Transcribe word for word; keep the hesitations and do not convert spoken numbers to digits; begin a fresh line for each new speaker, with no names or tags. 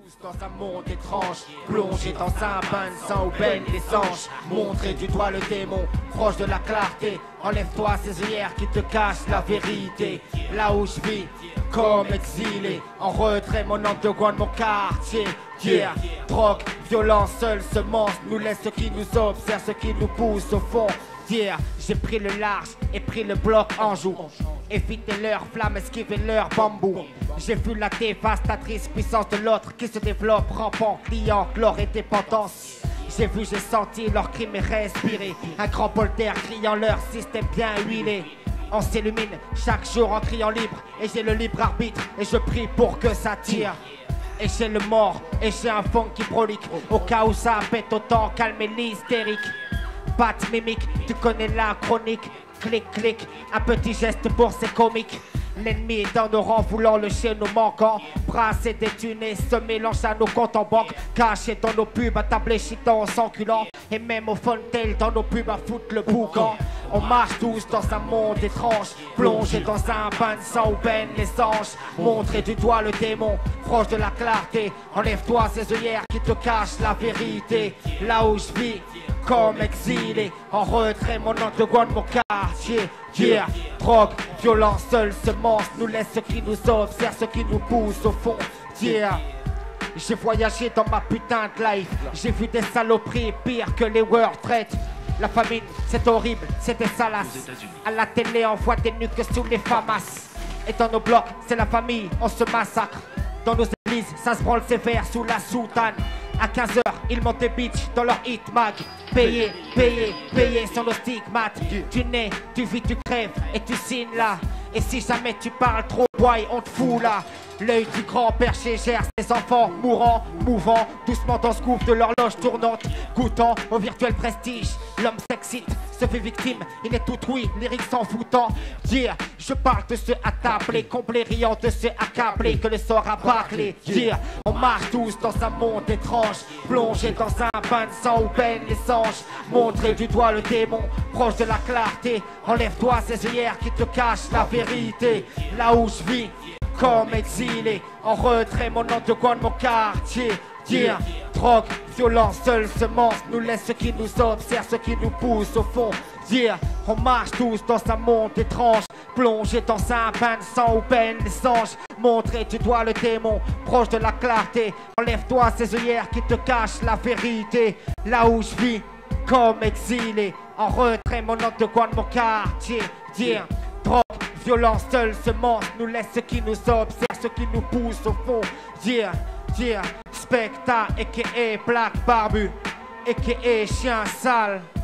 tous dans un monde étrange, plongé dans un bain de sang où baignent les anges. Montrer du doigt le démon, proche de la clarté. Enlève-toi ces œillères qui te cachent la vérité. Là où je vis, comme exilé, en retrait mon underground, mon quartier. Yeah, drogue, violence, seule semence nous laisse ceux qui nous observent, ceux qui nous poussent au fond. Yeah, j'ai pris le large et pris le bloc en joue. Éviter leur flamme, esquiver leur bambou. J'ai vu la dévastatrice puissance de l'autre qui se développe, rampant, client, leur et dépendance. J'ai vu, j'ai senti leur crime et respiré. Un grand bol d'air criant leur système bien huilé. On s'illumine chaque jour en criant libre. Et j'ai le libre arbitre et je prie pour que ça tire. Et j'ai le mort et j'ai un fond qui prolique. Au cas où ça pète, autant calmer l'hystérique. Pas de mimique, tu connais la chronique. Clic, clic, un petit geste pour ces comiques. L'ennemi est dans nos rangs, voulant le chien nous manquant. Brasser des thunes et se mélange à nos comptes en banque. Caché dans nos pubs, à tabler chitant, s'enculant. Et même au Fontaine, dans nos pubs, à foutre le boucan. On marche tous dans un monde étrange, plongé dans un bain de sang où baignent les anges. Montrer du doigt le démon, proche de la clarté. Enlève-toi ces œillères qui te cachent la vérité. Là où je vis, comme exilé, en retrait mon underground, mon quartier. Yeah, drogue, violence, seule semence nous laisse ceux qui nous observent, ceux qui nous poussent au fond. Yeah, j'ai voyagé dans ma putain de life, j'ai vu des saloperies pires que les World Trade. La famine, c'est horrible, c'est des salaces. À la télé, on voit des nuques sous les famas. Et dans nos blocs, c'est la famille, on se massacre. Dans nos églises, ça se branle sévère sous la soutane. À quinze heures, ils montent des bitches dans leur hit mag. Payé, payé, payé sur nos stigmates. Tu nais, tu vis, tu crèves et tu signes là. Et si jamais tu parles trop, boy, on te fout là. L'œil du grand perché gère ses enfants mourants, mouvant, doucement dans ce gouffre de l'horloge tournante, goûtant au virtuel prestige. L'homme s'excite, se fait victime, il est tout oui, lyrique s'en foutant. Dire, je parle de ceux attablés, comblés, riant de ceux accablés que le sort a bâclé. Dire, on marche tous dans un monde étrange, plongé dans un bain de sang où baignent les anges. Montrer du doigt le démon, proche de la clarté. Enlève-toi ces œillères qui te cachent la vérité. Là où je vis, comme exilé, en retrait mon underground, mon quartier. Dire, drogue, violence, seule semence nous laisse ceux qui nous observent, ceux qui nous poussent au fond. Dire, on marche tous dans un monde étrange, plongé dans un bain de sang où baignent les anges. Montrer du doigt le démon, proche de la clarté. Enlève-toi ces œillères qui te cachent la vérité. Là où je vis, comme exilé, en retrait mon underground, mon quartier. Dire, drogue, violence, seule semence nous laisse ceux qui nous observent, ceux qui nous poussent au fond. Dire, dire, Specta, a k a. Black Barbu, a k a. Chien sale.